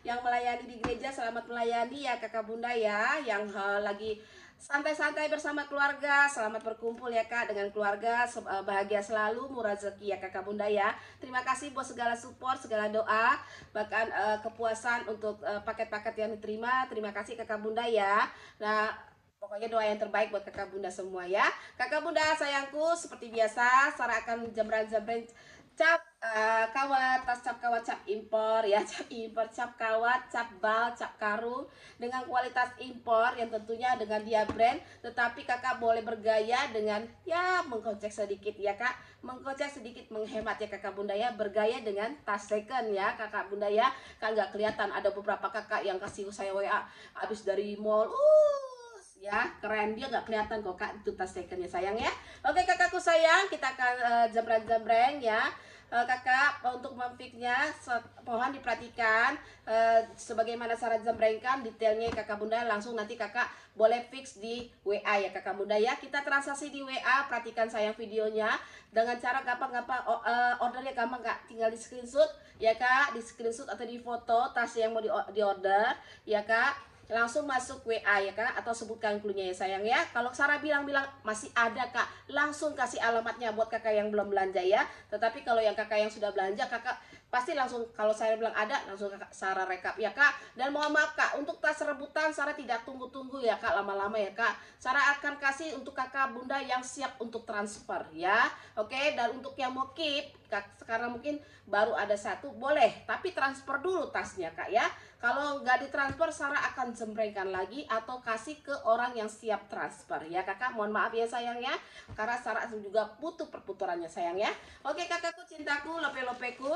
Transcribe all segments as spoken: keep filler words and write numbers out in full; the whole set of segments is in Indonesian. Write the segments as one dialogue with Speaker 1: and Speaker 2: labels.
Speaker 1: yang melayani di gereja, selamat melayani ya kakak bunda ya. Yang uh, lagi santai-santai bersama keluarga, selamat berkumpul ya kak dengan keluarga, bahagia selalu, murah rezeki ya kakak bunda ya. Terima kasih buat segala support, segala doa, bahkan uh, kepuasan untuk uh, paket-paket yang diterima. Terima kasih kakak bunda ya. Nah, pokoknya doa yang terbaik buat kakak bunda semua ya. Kakak bunda sayangku, seperti biasa Sarah akan jembrang-jembreng cap uh, kawat, tas cap kawat cap impor ya, cap impor, cap kawat, cap bal, cap karung dengan kualitas impor yang tentunya dengan dia brand, tetapi kakak boleh bergaya dengan ya mengkocek sedikit ya kak, mengkocek sedikit menghemat ya kakak bunda ya, bergaya dengan tas second ya kakak bunda ya. Kan nggak kelihatan, ada beberapa kakak yang kasih saya W A habis dari mall, uh ya keren, dia nggak kelihatan kok kak, itu tas secondnya sayang ya. Oke kakakku sayang, kita akan uh, jembreng-jembreng ya. Uh, kakak untuk memfiknya mohon diperhatikan uh, sebagaimana cara jembrengkan detailnya kakak bunda, langsung nanti kakak boleh fix di W A ya kakak bunda ya. Kita transaksi di W A, perhatikan sayang videonya dengan cara gampang-gampang, uh, ordernya gampang kak, tinggal di screenshot ya kak, di screenshot atau di foto tas yang mau di, di order ya kak, langsung masuk W A ya kak, atau sebutkan cluenya ya sayang ya. Kalau Sarah bilang-bilang masih ada kak, langsung kasih alamatnya buat kakak yang belum belanja ya. Tetapi kalau yang kakak yang sudah belanja, kakak pasti langsung, kalau saya bilang ada, langsung kakak Sarah rekap ya kak. Dan mohon maaf kak, untuk tas rebutan Sarah tidak tunggu-tunggu ya kak, lama-lama ya kak. Sarah akan kasih untuk kakak bunda yang siap untuk transfer ya. Oke, dan untuk yang mau keep, kak, sekarang mungkin baru ada satu, boleh, tapi transfer dulu tasnya kak ya. Kalau nggak ditransfer, Sarah akan jembrengkan lagi atau kasih ke orang yang siap transfer ya kakak. Mohon maaf ya sayang ya, karena Sarah juga butuh perputarannya sayang ya. Oke kakakku cintaku, lope-lopeku,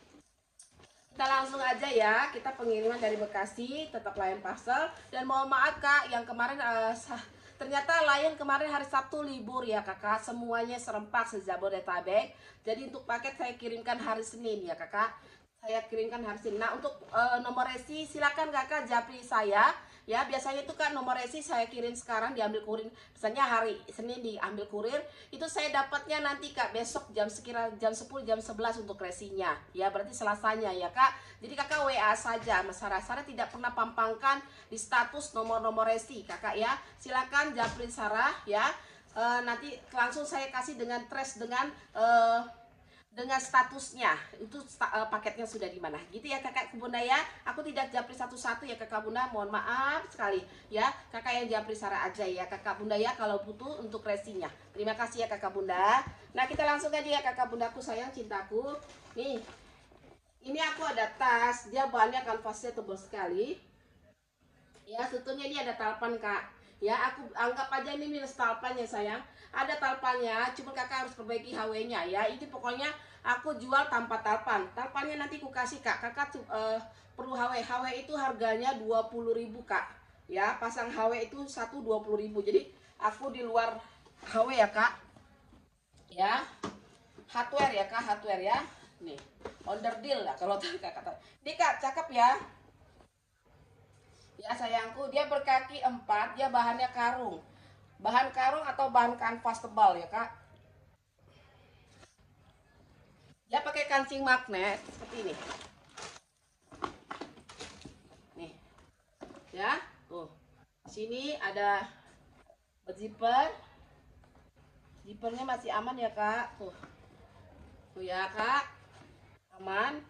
Speaker 1: kita langsung aja ya, kita pengiriman dari Bekasi, tetap Lion Parcel. Dan mohon maaf kak, yang kemarin uh, ternyata Lion kemarin hari Sabtu libur ya kakak, semuanya serempak se-Jabodetabek. Jadi untuk paket saya kirimkan hari Senin ya kakak, saya kirimkan hari Senin. Nah untuk uh, nomor resi silakan kakak japri saya ya. Biasanya itu kan nomor resi saya kirim sekarang diambil kurir, misalnya hari Senin diambil kurir, itu saya dapatnya nanti kak besok jam sekira jam sepuluh jam sebelas untuk resinya ya, berarti Selasanya ya kak. Jadi kakak W A saja Mas Sarah, Sarah tidak pernah pampangkan di status nomor-nomor resi kakak ya. Silakan japri Sarah ya, uh, nanti langsung saya kasih dengan trace dengan uh, dengan statusnya itu uh, paketnya sudah di mana gitu ya kakak bunda ya. Aku tidak japri satu-satu ya kakak bunda, mohon maaf sekali ya. Kakak yang japri Sarah aja ya kakak bunda ya kalau butuh untuk resinya. Terima kasih ya kakak bunda. Nah kita langsung aja ya kakak bundaku sayang cintaku. Nih ini aku ada tas, dia bahannya kanvasnya tebal sekali ya, sebetulnya ini ada talpan kak ya. Aku anggap aja ini minus talpannya sayang, ada talpannya, cuma kakak harus perbaiki H W nya ya. Ini pokoknya aku jual tanpa talpan, talpannya nanti aku kasih kak. Kakak uh, perlu H W, H W itu harganya dua puluh ribu kak ya, pasang H W itu satu dua puluh ribu. Jadi aku di luar H W ya kak ya, hardware ya kak, hardware ya. Nih under deal lah kalau kakak kata ini kak, cakep ya ya sayangku. Dia berkaki empat, dia bahannya karung, bahan karung atau bahan kanvas tebal ya kak. Dia pakai kancing magnet seperti ini nih ya. Tuh sini ada zipper, zippernya masih aman ya kak. Tuh tuh ya kak, aman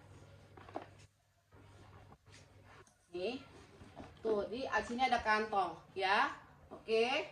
Speaker 1: nih. Tuh di sini ada kantong ya. Oke,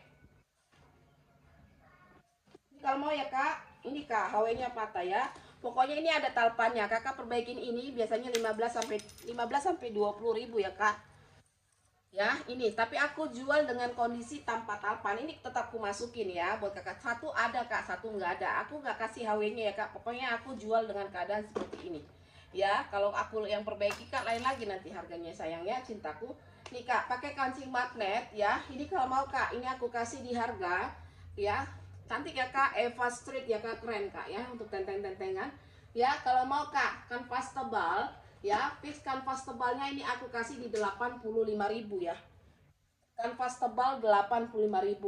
Speaker 1: ini kalau mau ya kak, ini kak H W nya patah ya. Pokoknya ini ada talpannya, kakak perbaikin ini biasanya lima belas sampai dua puluh ribu ya kak ya. Ini tapi aku jual dengan kondisi tanpa talpan, ini tetap aku masukin ya buat kakak. Satu ada kak, satu nggak ada, aku nggak kasih H W nya ya kak. Pokoknya aku jual dengan keadaan seperti ini ya. Kalau aku yang perbaiki kak lain lagi nanti harganya sayangnya cintaku. Nih kak pakai kancing magnet ya. Ini kalau mau kak, ini aku kasih di harga ya, cantik ya kak, Eva Street ya kak, keren kak ya untuk tenteng-tentengan ya. Kalau mau kak kanvas tebal ya, fix kanvas tebalnya ini aku kasih di delapan puluh lima ribu ya, kanvas tebal delapan puluh lima ribu nih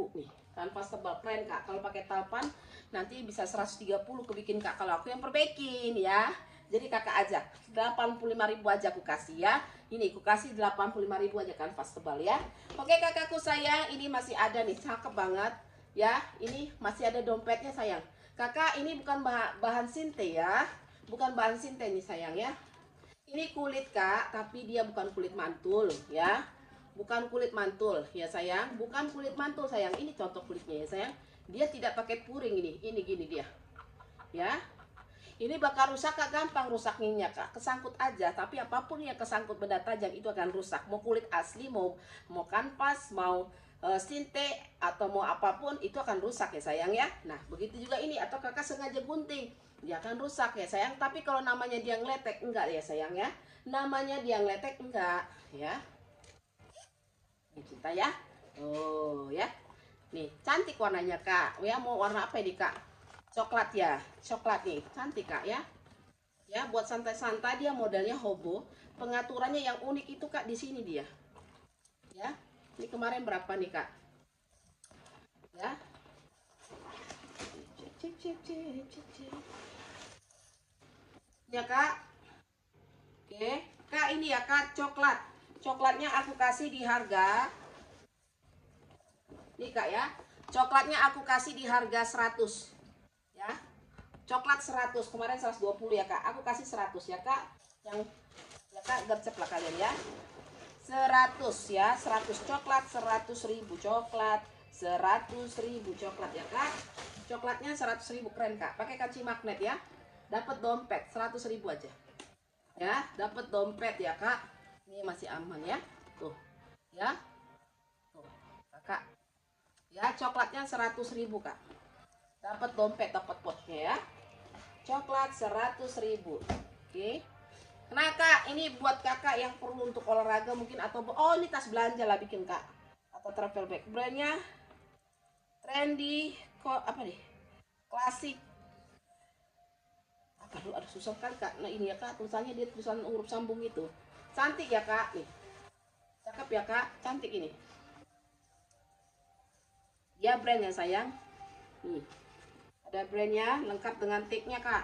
Speaker 1: Kanvas tebal keren kak. Kalau pakai talpan nanti bisa seratus tiga puluh kebikin kak. Kalau aku yang perbaikin ya. Jadi kakak aja delapan puluh lima ribu aja aku kasih ya. Ini aku kasih delapan puluh lima ribu aja kanvas tebal ya. Oke kakakku sayang, ini masih ada nih, cakep banget ya. Ini masih ada dompetnya sayang. Kakak ini bukan bahan sinte ya. Bukan bahan sinte nih sayang ya. Ini kulit kak, tapi dia bukan kulit mantul ya. Bukan kulit mantul ya sayang. Bukan kulit mantul sayang. Ini contoh kulitnya ya sayang. Dia tidak pakai puring ini. Ini gini dia. Ya. Ini bakal rusak kak, gampang rusaknya kak. Kesangkut aja, tapi apapun yang kesangkut benda tajam itu akan rusak. Mau kulit asli, mau mau kanvas, mau uh, sinte atau mau apapun itu akan rusak ya sayang ya. Nah, begitu juga ini, atau kakak sengaja gunting, dia akan rusak ya sayang. Tapi kalau namanya dia ngeletek enggak ya sayang ya. Namanya dia ngeletek enggak ya. Ini cinta ya. Oh ya. Nih, cantik warnanya kak. Ya mau warna apa ini kak? Coklat ya, coklat nih, cantik kak ya. Ya buat santai-santai, dia modelnya hobo. Pengaturannya yang unik itu kak di sini dia. Ya, ini kemarin berapa nih kak? Ya. Cek cek cek cek cek. Ya kak. Oke, kak ini ya kak coklat. Coklatnya aku kasih di harga. Nih kak ya. Coklatnya aku kasih di harga seratus. Ya. Coklat seratus, kemarin seratus dua puluh ya kak, aku kasih seratus ya kak. Yang ya kak, gercep lah kalian ya. Seratus ya, seratus coklat, seratus ribu coklat, seratus ribu coklat ya kak. Coklatnya seratus ribu, keren kak. Pakai kunci magnet ya. Dapat dompet seratus ribu aja. Ya, dapat dompet ya kak. Ini masih aman ya. Tuh. Ya. Tuh, kakak. Ya, coklatnya seratus ribu kak. Dapat dompet, dapat potnya ya. Coklat seratus ribu. Oke. Nah kak, ini buat kakak yang perlu untuk olahraga mungkin, atau oh ini tas belanja lah bikin kak, atau travel bag. Brandnya trendy kok apa nih? Klasik. Aduh, aduh susah kan kak. Nah ini ya kak, tulisannya dia tulisan huruf sambung itu. Cantik ya kak nih. Cakep ya kak, cantik ini. Ya brandnya sayang. Nih. Ada brandnya, lengkap dengan tag-nya kak.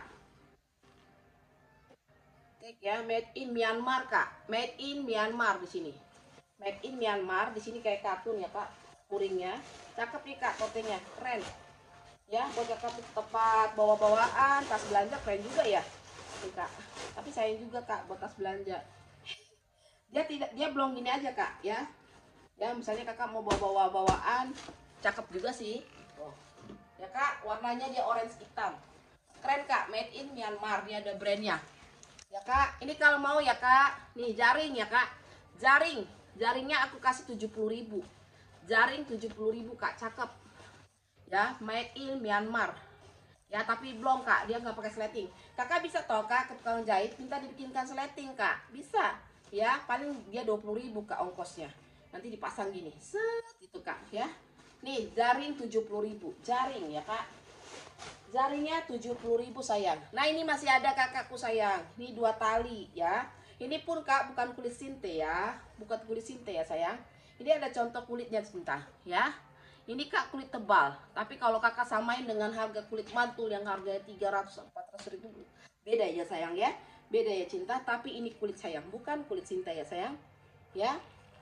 Speaker 1: Ya, made in Myanmar kak, made in Myanmar di sini, made in Myanmar di sini kayak kartun ya kak, puringnya, cakep nih kak, topengnya keren, ya buat kakak tempat bawa-bawaan, tas belanja keren juga ya, nih kak. Tapi sayang juga kak buat tas belanja, dia tidak, dia belum gini aja kak, ya, ya misalnya kakak mau bawa bawaan, cakep juga sih, oh, ya kak, warnanya dia orange hitam, keren kak, made in Myanmar, dia ada brandnya. Ya kak, ini kalau mau ya kak, nih jaring ya kak, jaring, jaringnya aku kasih tujuh puluh ribu, jaring tujuh puluh ribu kak, cakep, ya made in Myanmar, ya tapi belum kak, dia nggak pakai sleting. Kakak bisa toh kak, ke tukang jahit minta dibikinkan sleting kak, bisa, ya paling dia dua puluh ribu kak ongkosnya, nanti dipasang gini, set itu kak, ya, nih jaring tujuh puluh ribu, jaring ya kak. Jaringnya tujuh puluh ribu sayang. Nah ini masih ada kakakku sayang. Ini dua tali ya. Ini pun kak bukan kulit sinte ya. Bukan kulit sinte ya sayang. Ini ada contoh kulitnya cinta ya. Ini kak kulit tebal. Tapi kalau kakak samain dengan harga kulit mantul yang harganya tiga ratus empat ratus ribu. Beda ya sayang ya. Beda ya cinta. Tapi ini kulit sayang. Bukan kulit sinte ya sayang. Ya.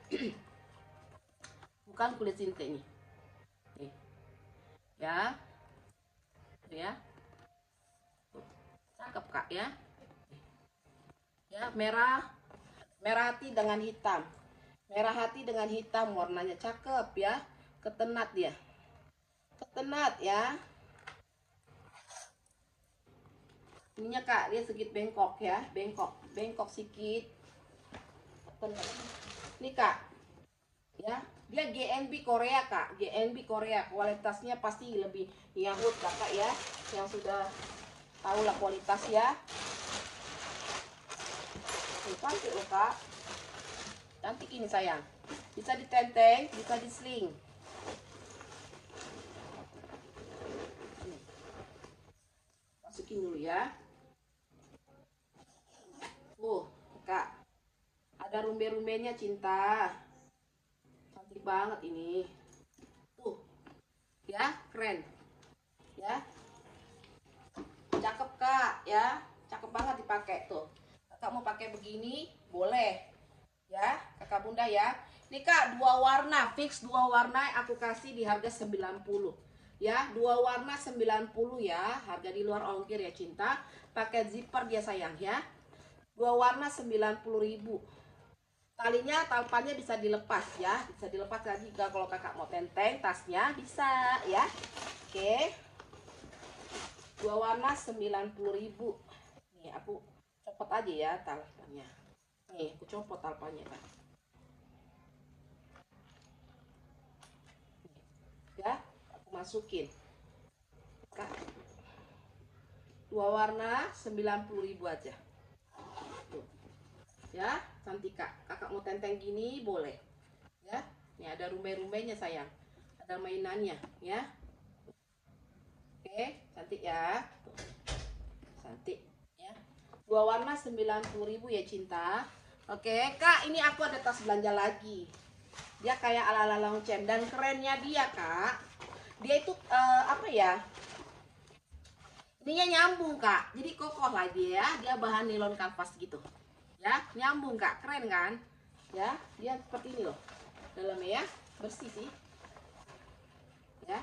Speaker 1: Bukan kulit sinte ini. Nih. Ya. Ya, cakep kak ya, ya merah, merah hati dengan hitam, merah hati dengan hitam, warnanya cakep ya, ketenat dia, ketenat ya, ininya kak dia sedikit bengkok ya, bengkok, bengkok sedikit, ketenat, ini kak, ya dia G N B Korea kak, G N B Korea, kualitasnya pasti lebih Yahut kakak ya, yang sudah tahu lah kualitas ya. Ini cantik loh kak, cantik ini sayang, bisa ditenteng, bisa disling. Masukin dulu ya. Uh kak, ada rumbe-rumbenya cinta, cantik banget ini. Tuh, ya, keren ya, cakep kak ya, cakep banget dipakai tuh. Kakak mau pakai begini boleh ya kakak bunda ya. Ini kak dua warna, fix dua warna aku kasih di harga sembilan puluh ya, dua warna sembilan puluh ya, harga di luar ongkir ya cinta. Pakai zipper dia sayang ya, dua warna sembilan puluh ribu. Talinya talpannya bisa dilepas ya, bisa dilepas lagi kalau kakak mau tenteng tasnya bisa ya. Oke, dua warna sembilan puluh ribu. Nih aku copot aja ya talpannya, nih aku copot talpannya kan ya, aku masukin kak, dua warna sembilan puluh ribu aja tuh ya, cantik kak. Kakak mau tenteng gini boleh ya. Nih ada rumbai-rumbainya sayang, ada mainannya ya. Oke, cantik ya, cantik ya. Dua warna sembilan puluh ribu ya cinta. Oke kak, ini aku ada tas belanja lagi, dia kayak ala-ala longcem dan kerennya dia kak, dia itu uh, apa ya, ininya nyambung kak, jadi kokoh lah dia ya, dia bahan nilon kanvas gitu ya, nyambung kak, keren kan ya. Dia seperti ini loh dalamnya ya, bersih sih ya.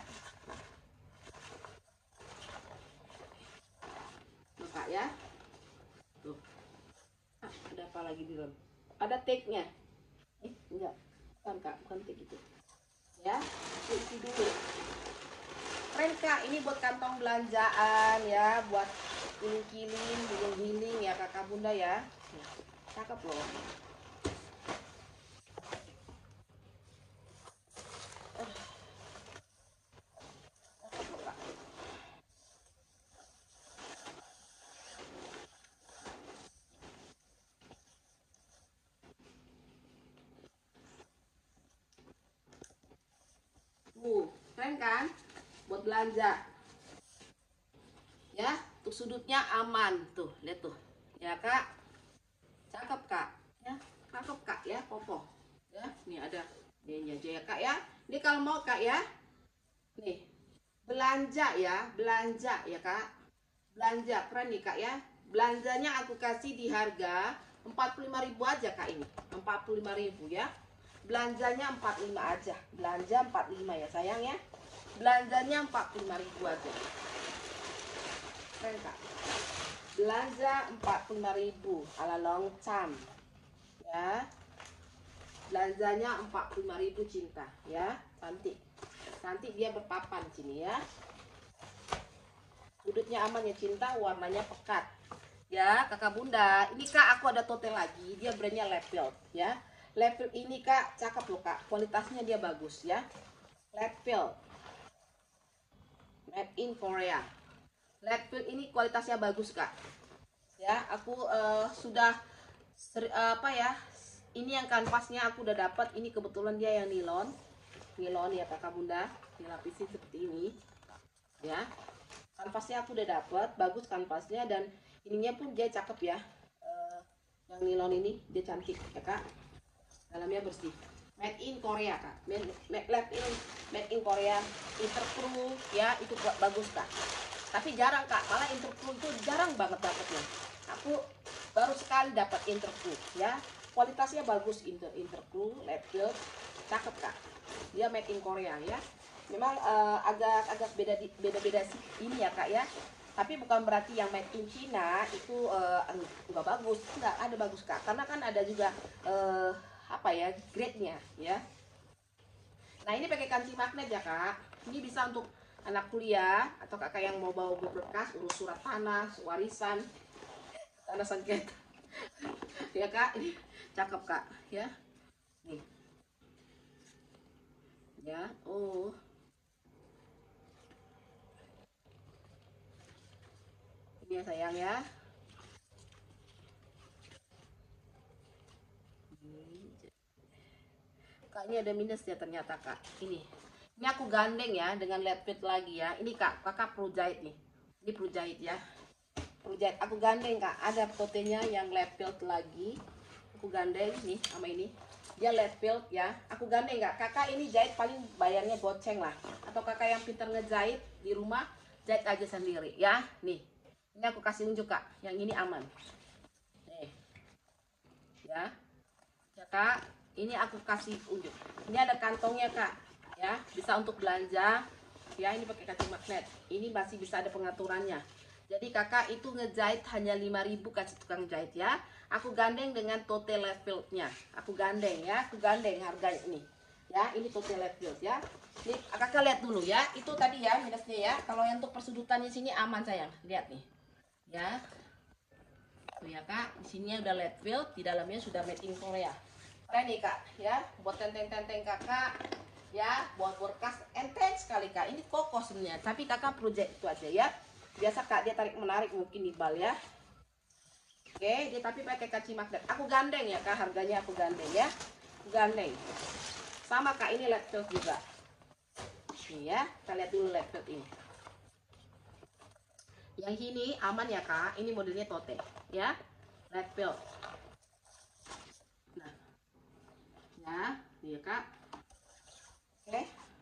Speaker 1: Tuh kak ya, tuh ah, ada apa lagi di dalam, ada tag-nya eh enggak, bukan kak, bukan tag gitu ya. Isi dulu, keren kak, ini buat kantong belanjaan ya, buat kiling-kiling, giling-giling ya kakak bunda ya. Cakep loh. Tuh, keren kan? Buat belanja. Ya, tuh sudutnya aman tuh, lihat tuh. Ya, Kak. Cakep, Kak. Ya, cakep, Kak ya, kokoh. Ya, nih ada ini aja ya, Kak ya. Ini kalau mau, Kak ya. Nih. Belanja ya, belanja ya, Kak. Belanja keren nih, Kak ya. Belanjanya aku kasih di harga empat puluh lima ribu aja, Kak ini. empat puluh lima ribu ya. Belanjanya empat puluh lima aja, belanja empat puluh lima ya sayang ya, belanjanya empat puluh lima ribu aja, keren kak, belanja empat puluh lima ribu ala longcam ya, belanjanya empat puluh lima ribu cinta ya, cantik cantik, dia berpapan sini ya, sudutnya aman ya cinta, warnanya pekat ya kakak bunda. Ini kak aku ada tote lagi, dia brandnya Level ya. Level ini kak cakep loh kak, kualitasnya dia bagus ya. Level made in Korea. Level ini kualitasnya bagus kak ya. Aku uh, sudah seri, uh, apa ya, ini yang kanvasnya aku udah dapat, ini kebetulan dia yang nilon nilon ya kakak bunda, dilapisin seperti ini ya. Kanvasnya aku udah dapat, bagus kanvasnya, dan ininya pun dia cakep ya. Uh, yang nilon ini dia cantik ya kak, dalamnya bersih, made in Korea kak, made, made, in, made in Korea, intercrew ya, itu bagus kak. Tapi jarang kak, malah intercrew itu jarang banget dapetnya. Aku baru sekali dapat intercrew ya, kualitasnya bagus. Inter intercrew level cakep kak, dia made in Korea ya. Memang uh, agak agak beda beda beda sih ini ya kak ya, tapi bukan berarti yang made in China itu uh, enggak bagus, enggak, ada bagus kak, karena kan ada juga uh, apa ya, grade-nya ya. Nah ini pakai kancing magnet ya kak, ini bisa untuk anak kuliah atau kakak yang mau bawa berkas, urus surat tanah, warisan, tanah sengketa ya kak. Ini cakep kak ya, nih ya. Oh ini ya sayang ya. Kak ini ada minus ya ternyata kak. Ini ini aku gandeng ya dengan lead fit lagi ya. Ini kak, kakak perlu jahit nih, ini perlu jahit ya, perlu jahit. Aku gandeng kak, ada totenya yang lead fit lagi, aku gandeng nih sama ini, dia lead filled ya. Aku gandeng nggak, kakak ini jahit paling bayarnya goceng lah, atau kakak yang pintar ngejahit di rumah jahit aja sendiri ya. Nih, ini aku kasih unjuk kak, yang ini aman nih ya. Ya kak, ini aku kasih unjuk, ini ada kantongnya kak ya, bisa untuk belanja ya. Ini pakai kaca magnet, ini masih bisa ada pengaturannya. Jadi kakak itu ngejahit hanya lima ribu kasih tukang jahit ya. Aku gandeng dengan total lead filled-nya. Aku gandeng ya, aku gandeng harganya ini. Ya, ini total lead filled ya. Nih, kakak lihat dulu ya. Itu tadi ya minusnya ya. Kalau yang untuk persudutannya sini aman sayang. Lihat nih. Ya. Tuh ya kak, di sini udah lead filled, di dalamnya sudah made in Korea. Keren nih kak ya, buat tenteng-tenteng kakak ya, buat berkas enteng sekali kak. Ini kokoh sebenarnya, tapi kakak project itu aja ya. Biasa kak dia tarik menarik mungkin di bal ya. Oke, dia tapi pakai kaci magnet. Aku gandeng ya kak, harganya aku gandeng ya. Aku gandeng. Sama kak, ini lead filled juga. Nih ya, kita lihat dulu lead filled ini. Yang ini aman ya kak, ini modelnya tote ya, lead filled. Nah, ya, nih ya kak. Oke.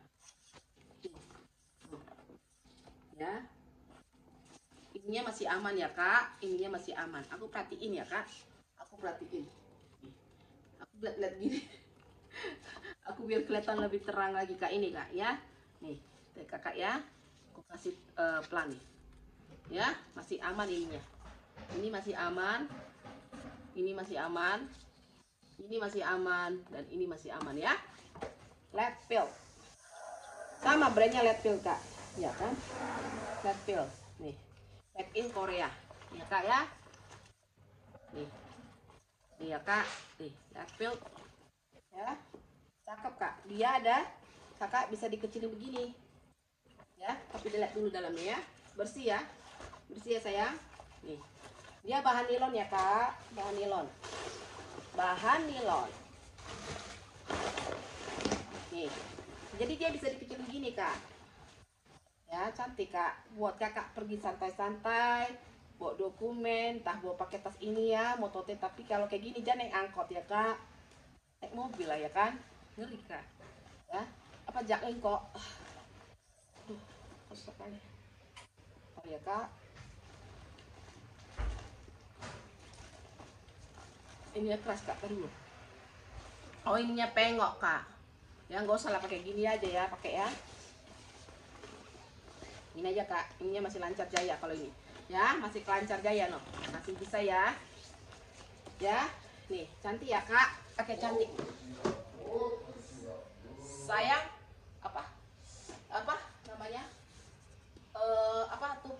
Speaker 1: Ya. Ininya masih aman ya kak, ininya masih aman. Aku perhatiin ya kak, aku perhatiin. Aku lihat-lihat gini. Aku biar kelihatan lebih terang lagi kak, ini kak ya. Nih, kakak ya. Aku kasih uh, pelan nih. Ya, masih aman ininya. Ini masih aman. Ini masih aman. Ini masih aman dan ini masih aman ya. Lead filled. Sama brandnya lead filled kak. Ya kan? Lead filled. Nih. Made in Korea ya kak ya. Nih, nih ya kak, nih lead filled ya, cakep kak. Dia ada, kakak bisa dikecilin begini ya, tapi dilihat dulu dalamnya ya, bersih ya, bersih ya sayang. Nih, dia bahan nilon ya kak, bahan nilon, bahan nilon. Nih, jadi dia bisa dikecilin begini kak ya, cantik kak, buat kakak pergi santai-santai, bawa dokumen, entah bawa pakai tas ini ya, mau tote. Tapi kalau kayak gini jangan naik angkot ya kak, naik mobil lah ya kan, ngeri kak ya. Apa jaklin kok, aduh harus sekali. Oh ya kak, ininya keras kak, dulu. Oh ininya pengok kak ya, nggak usah lah pakai gini aja ya, pakai ya ini aja kak. Ininya masih lancar jaya kalau ini ya, masih lancar jaya no, masih bisa ya. Ya nih, cantik ya kak, pakai cantik sayang. Apa apa namanya, uh, apa tuh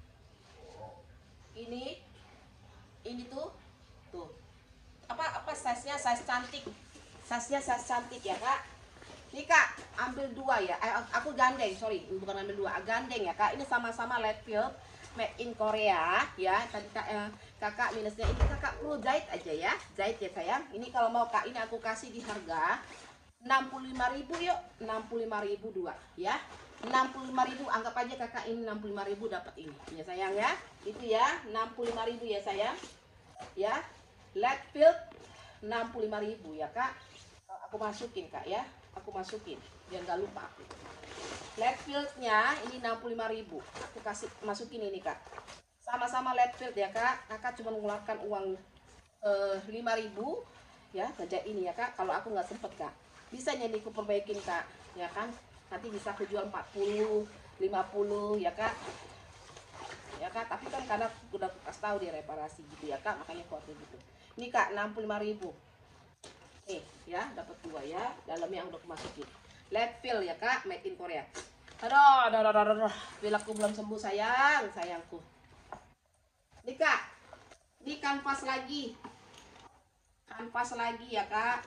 Speaker 1: ini ini tuh tuh apa apa size nya, size cantik, size nya size cantik ya kak. Nih kak, ambil dua ya, eh, aku gandeng, sorry bukan ambil dua, gandeng ya kak. Ini sama-sama lead filled, made in Korea ya. Tadi kak, eh, kakak minusnya ini kakak perlu jahit aja ya, jahit ya sayang. Ini kalau mau kak, ini aku kasih di harga enam puluh lima ribu yuk, enam puluh lima ribu dua ya, enam puluh lima ribu. Anggap aja kakak ini enam puluh lima ribu dapat ini ya sayang ya. Itu ya, enam puluh lima ribu ya sayang ya. Lead filled enam puluh lima ribu ya kak. Aku masukin kak ya, aku masukin biar nggak lupa aku. Lead filled-nya ini enam puluh lima ribu, aku kasih masukin ini kak. Sama-sama lead filled ya kak. Kakak cuma mengeluarkan uang uh, lima ribu ya, kerja ini ya kak. Kalau aku nggak sempet kak, bisa jadi aku perbaikin kak ya kan. Nanti bisa aku jual empat puluh, lima puluh ya kak ya kak. Tapi kan karena udah aku kasih tahu dia reparasi gitu ya kak, makanya kuatnya gitu. Ini kak enam puluh lima ribu. Nih ya, dapat dua ya, dalamnya yang udah aku masukin. Lead filled ya kak, made in Korea. Aduh, aduh, aduh, aduh, aduh. Bila aku belum sembuh sayang, sayangku. Nih kak, ini kanvas lagi, kanvas lagi ya kak.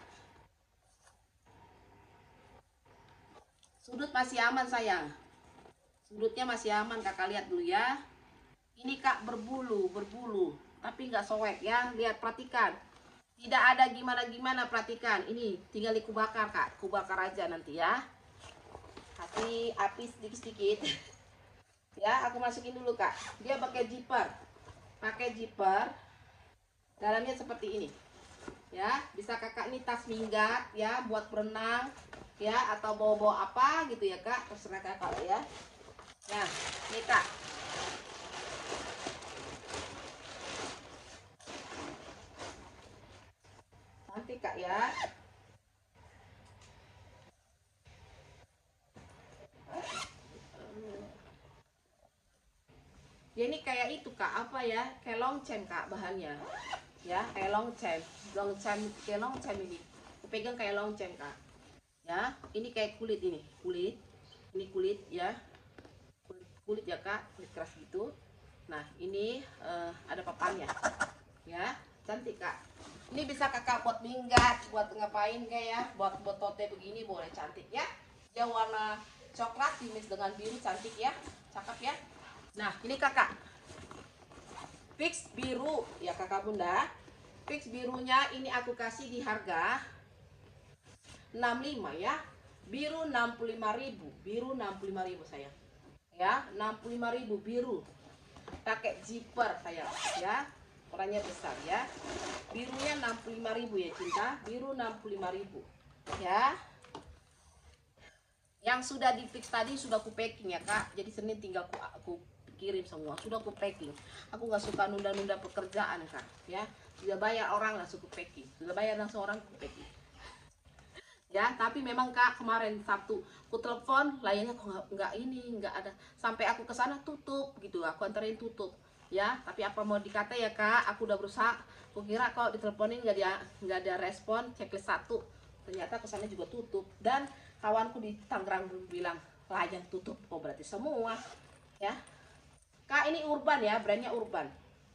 Speaker 1: Sudut masih aman sayang, sudutnya masih aman, kakak lihat dulu ya. Ini kak berbulu, berbulu, tapi nggak soek ya. Lihat, perhatikan, tidak ada gimana-gimana, perhatikan. Ini tinggal aku bakar kak, aku bakar aja nanti ya. Kasih api sedikit-sedikit. Ya, aku masukin dulu kak. Dia pakai zipper, pakai zipper. Dalamnya seperti ini. Ya, bisa kakak nih tas minggat ya, buat berenang ya, atau bawa-bawa apa gitu ya kak, terserah kakak ya. Nah, nih kak, nanti kak ya. Ya ini kayak itu kak, apa ya, kayak longcem kak bahannya ya, kayak longcem, longcem kayak longcem ini, aku pegang kayak longcem kak ya. Ini kayak kulit, ini kulit, ini kulit ya, kulit, kulit ya kak, kulit keras gitu. Nah ini uh, ada papannya ya, cantik kak. Ini bisa kakak buat minggat, buat ngapain kayak, buat buat tote begini boleh, cantik ya. Dia warna coklat dimix dengan biru, cantik ya, cakep ya. Nah ini kakak, fix biru ya kakak bunda. Fix birunya ini aku kasih di harga enam puluh lima ya. Biru enam puluh lima ribu, biru enam puluh lima ribu sayang. Ya, enam puluh lima ribu biru. Pakai zipper sayang ya. Ukurannya besar ya. Birunya enam puluh lima ribu ya cinta, biru enam puluh lima ribu ya. Yang sudah di fix tadi sudah aku packing ya kak. Jadi Senin tinggal aku, aku kirim semua, sudah aku packing. Aku nggak suka nunda-nunda pekerjaan kak ya. Sudah bayar orang langsung aku packing, sudah bayar langsung orang aku packing ya. Tapi memang kak, kemarin Sabtu aku telepon, lainnya kok nggak nggak ini nggak ada, sampai aku ke sana tutup gitu, aku anterin tutup ya. Tapi apa mau dikata ya kak, aku udah berusaha. Aku kira kalau diteleponin nggak ada nggak ada respon, checklist satu, ternyata kesana juga tutup. Dan kawanku di Tangerang bilang layan tutup, oh berarti semua ya kak. Ini Urban ya, brandnya Urban.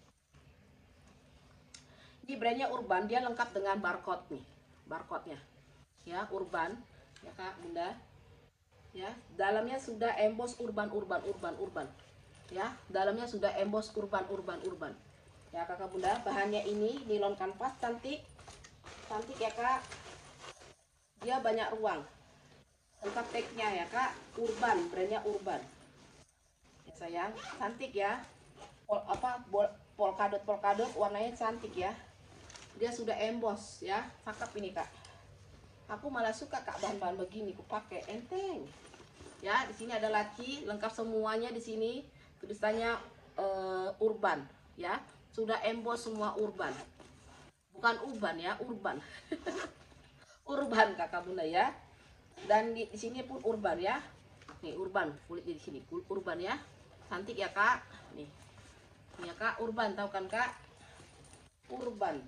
Speaker 1: Ini brandnya Urban, dia lengkap dengan barcode nih, barcode-nya ya, Urban ya kak bunda ya. Dalamnya sudah emboss Urban Urban Urban Urban ya, dalamnya sudah emboss Urban Urban Urban ya kakak bunda. Bahannya ini nilon kanvas, cantik cantik ya kak. Dia banyak ruang, lengkap tagnya ya kak. Urban, brandnya Urban ya sayang, cantik ya. Pol, apa bol, polkadot polkadot warnanya cantik ya. Dia sudah emboss ya, cakep ini kak. Aku malah suka kak bahan-bahan begini, aku pakai enteng ya. Di sini ada laci, lengkap semuanya di sini. Tulisannya uh, Urban ya, sudah emboss semua Urban, bukan Urban ya, Urban. Urban kakak bunda ya. Dan di, di sini pun Urban ya, nih Urban kulit di sini Urban ya, cantik ya kak. Nih, nih ya kak, Urban, tahu kan kak, Urban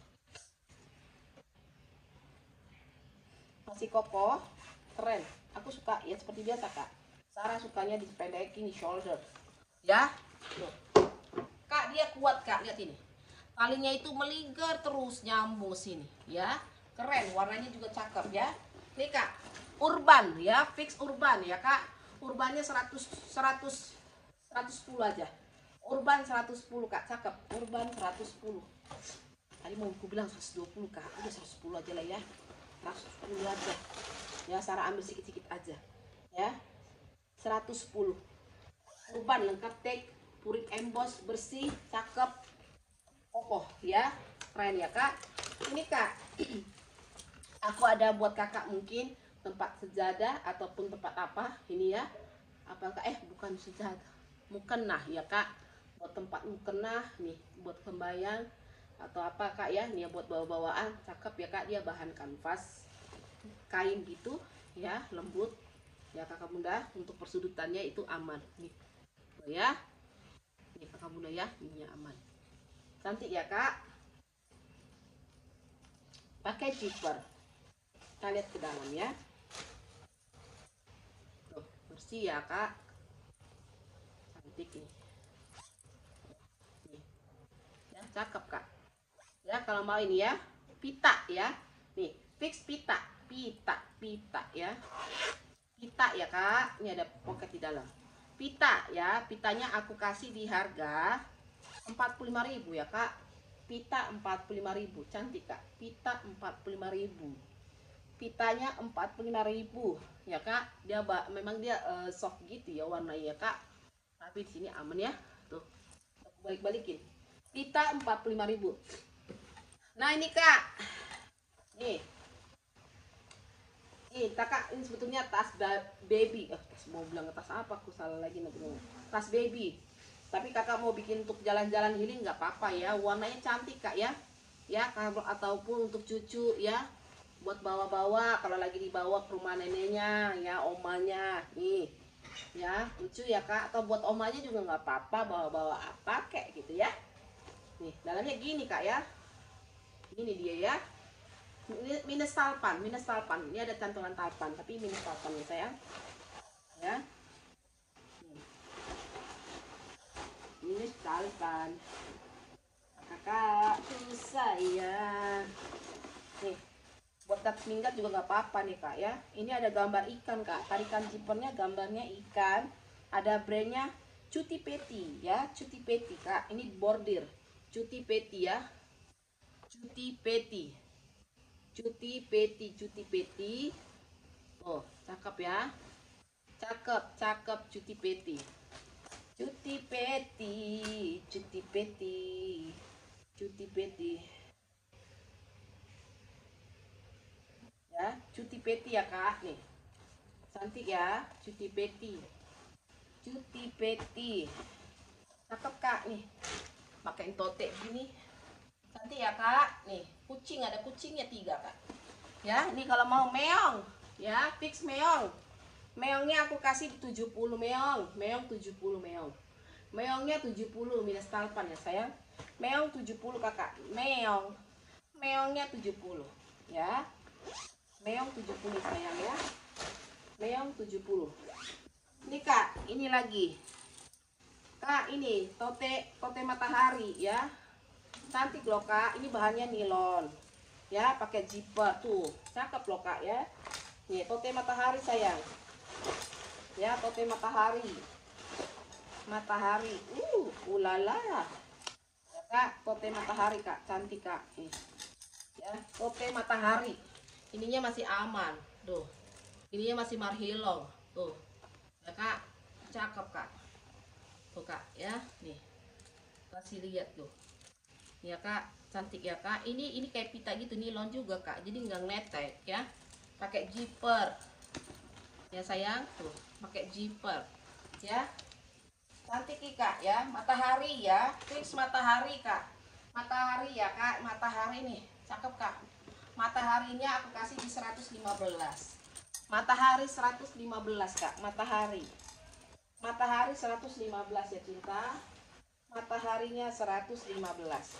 Speaker 1: masih kokoh, keren. Aku suka ya seperti biasa kak. Sarah sukanya dipendekin di shoulder ya. Tuh kak, dia kuat kak, lihat ini, talinya itu meligar terus nyambung sini ya, keren. Warnanya juga cakep ya. Nih kak, Urban ya, fix Urban ya kak. Urbannya seratus seratus seratus sepuluh aja. Urban seratus sepuluh kak, cakep. Urban seratus sepuluh. Tadi mau aku bilang seratus dua puluh kak, udah seratus sepuluh aja lah ya, seratus sepuluh aja ya. Sarah ambil sedikit-sedikit aja ya, seratus sepuluh. Urban lengkap tag, purit emboss, bersih, cakep, kokoh ya, keren ya kak. Ini kak, aku ada buat kakak mungkin tempat sejadah ataupun tempat apa ini ya. Apakah eh bukan sejadah, mukena ya kak, buat tempat mukena nih, buat sembahyang atau apa kak ya. Nih buat bawa-bawaan, cakep ya kak. Dia bahan kanvas kain gitu ya, lembut ya kakak bunda. Untuk persudutannya itu aman nih ya, nih kakak bunda ya, ini aman, cantik ya kak. Pakai zipper, kita lihat ke dalam ya. Tuh, bersih ya kak, cantik nih, nih ya, cakep kak ya. Kalau mau ini ya, pita ya, nih fix pita, pita pita ya, pita ya kak. Ini ada pocket di dalam, pita ya. Pitanya aku kasih di harga empat puluh lima ribu ya kak. Pita empat puluh lima ribu, cantik kak. Pita empat puluh lima ribu, pitanya empat puluh lima ribu ya kak. Dia memang dia uh, soft gitu ya warnanya ya kak, tapi di sini aman ya. Tuh aku balik-balikin, pita empat puluh lima ribu. Nah ini kak, Nih. Nih, kakak, ini sebetulnya tas baby. Eh, tas mau bilang tas apa? Aku salah lagi nanti ngomong. Tas baby. Tapi kakak mau bikin untuk jalan-jalan healing nggak apa-apa ya. Warnanya cantik kak ya. Ya, kalau ataupun untuk cucu ya. Buat bawa-bawa kalau lagi dibawa ke rumah neneknya ya, omanya. Nih. Ya, lucu ya kak. Atau buat omanya juga nggak apa-apa, bawa-bawa apa kayak gitu ya. Nih, dalamnya gini kak ya. Ini dia ya. Minus talpan, minus talpan. Ini ada cantolan talpan, tapi minus talpan ya sayang. Ya. Minus talpan. Kakak tuh sayang. Nih, buat dat minggat juga nggak apa-apa nih kak ya. Ini ada gambar ikan kak. Tarikan zippernya gambarnya ikan. Ada brandnya Cuti Peti ya, Cuti Peti kak. Ini bordir Cuti Peti ya. Cuti Peti. Cuti Peti, Cuti Peti. Oh, cakep ya. Cakep, cakep Cuti Peti. Cuti Peti, Cuti Peti. Cuti Peti. Ya, Cuti Peti ya, Kak. Nih. Cantik ya, Cuti Peti. Cuti Peti. Cakep, Kak, nih. Pakai tote gini. Cantik ya kak. Nih kucing, ada kucingnya tiga kak ya. Ini kalau mau meong ya, fix meong. Meongnya aku kasih tujuh puluh meong. Meong tujuh puluh meong. Meongnya tujuh puluh minus talpan ya sayang. Meong tujuh puluh kakak. Meong. Meongnya tujuh puluh ya. Meong tujuh puluh sayang ya. Meong tujuh puluh. Ini kak, ini lagi. Kak, ini tote tote matahari ya. Cantik loh kak, ini bahannya nilon ya, pakai zipper tuh, cakep loh kak ya. Nih tote matahari sayang ya, tote matahari, matahari, uh, ulala ya kak, tote matahari kak, cantik kak. Nih ya, tote matahari, ininya masih aman tuh, ininya masih marhilong tuh ya kak, cakep kak tuh kak ya. Nih kasih lihat tuh ya kak, cantik ya kak. Ini ini kayak pita gitu, nilon juga kak, jadi nggak ngeletek ya. Pakai zipper ya sayang, tuh pakai zipper ya. Cantik nih kak ya, matahari ya, fix matahari kak. Matahari ya kak, matahari nih, cakep kak. Mataharinya aku kasih di seratus lima belas. Matahari seratus lima belas kak, matahari. Matahari seratus lima belas ya cinta. Mataharinya seratus lima belas.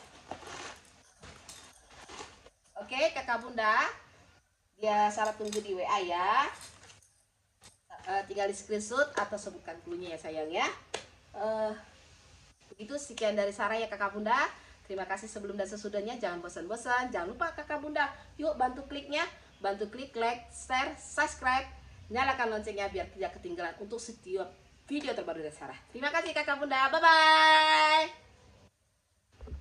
Speaker 1: Oke kakak bunda, dia syarat tunggu di W A ya. E, tinggal di screenshot atau sebutkan cluenya ya sayang ya. E, begitu sekian dari Sarah ya kakak bunda. Terima kasih sebelum dan sesudahnya. Jangan bosan-bosan, jangan lupa kakak bunda, yuk bantu kliknya, bantu klik like, share, subscribe, nyalakan loncengnya biar tidak ketinggalan untuk setiap video terbaru dari Sarah. Terima kasih kakak bunda, bye bye.